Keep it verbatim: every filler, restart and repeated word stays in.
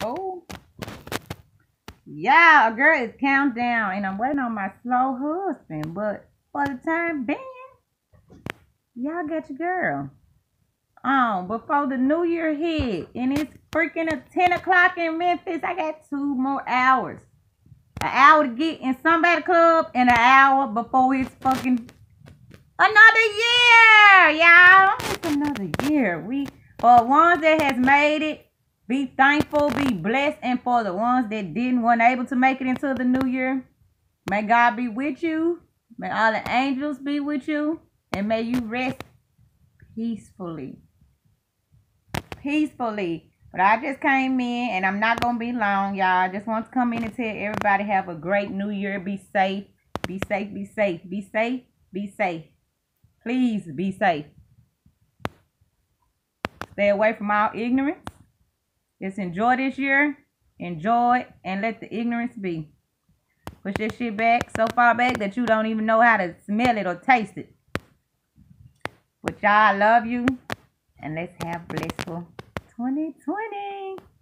Oh, yeah, girl, it's countdown, and I'm waiting on my slow husband. But for the time being, y'all got your girl on before the new year hit, and it's freaking at ten o'clock in Memphis. I got two more hours. An hour to get in somebody club, and an hour before it's fucking another year, y'all. It's another year. We for the ones that has made it, be thankful, be blessed, and for the ones that didn't, weren't able to make it into the new year, may God be with you. May all the angels be with you, and may you rest peacefully. Peacefully. But I just came in, and I'm not going to be long, y'all. I just want to come in and tell everybody have a great new year. Be safe. Be safe. Be safe. Be safe. Be safe. Please be safe. Stay away from all ignorance. Just enjoy this year. Enjoy it, and let the ignorance be. Push this shit back so far back that you don't even know how to smell it or taste it. But y'all, I love you. And let's have blissful twenty twenty.